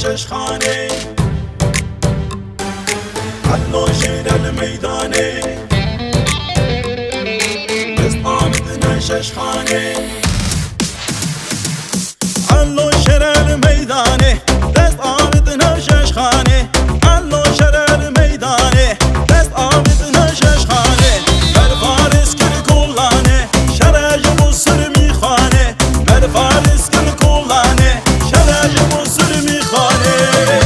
نشش خانه علو شیر المیدانه دست آمد نشش خانه علو شیر المیدانه دست آمد نشش خانه علو شیر المیدانه دست آمد نشش خانه بر فارس کل کلانه شرج بسر میخانه بر فارس کل کلانه شرج بسر میخانه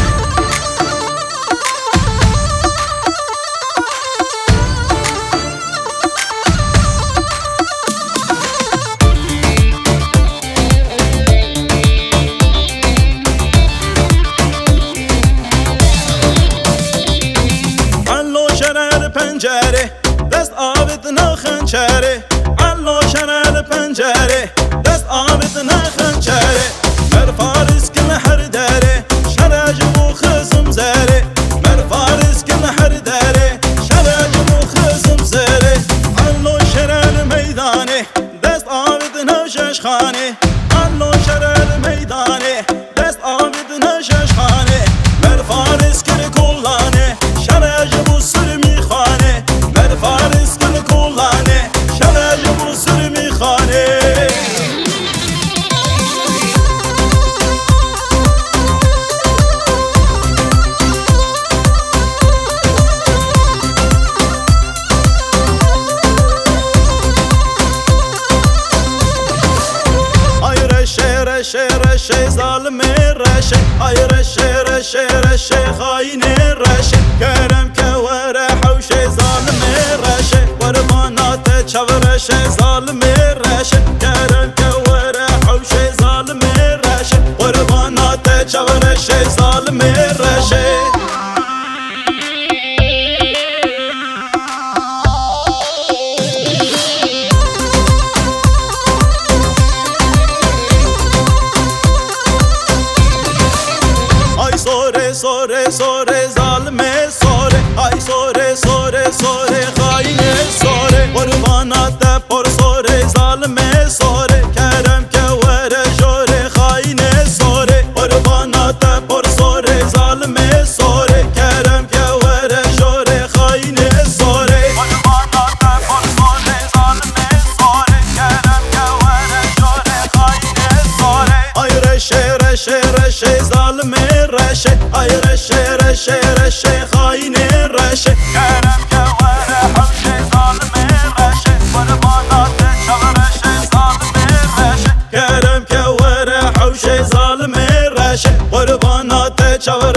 پنجره دست آبت نخنچره علو شرر پنجره دست آبت نخنچره مر فارس کل هر داره شرج و خزم زره مر فارس کل هر داره شرج و خزم زره علو شرر میدانه دست آبت نشش خانه علو شرر میدانه دست آبت نشش خانه مر فارس کل کلانه شرج و سر میخانه مر فارس کل کلانه شرج و سر میخانه رشه ظالم رشه ای رشه خاین رشه کرم که وره حوشه ظالم رشه قربانات چو رشه ظالم رشه کرم که وره حوشه ظالم رشه قربانات چو رشه ظالم رشه سوره ظالمه سوره ای سوره خاینه سوره قربانات پر سوره ظالمه سوره کرم که وره جوره خاینه سوره قربانات پر سوره ظالمه سوره کرم که وره جوره خاینه سوره قربانات پر سوره ظالمه سوره کرم که وره جوره خاینه سوره ای رشه ظالمه رشه ای رشه خاینه رشه کرم که وره حوشه ظالمه رشه قربانات چو رشه ظالمه رشه کرم که وره حوشه ظالمه رشه قربانات چو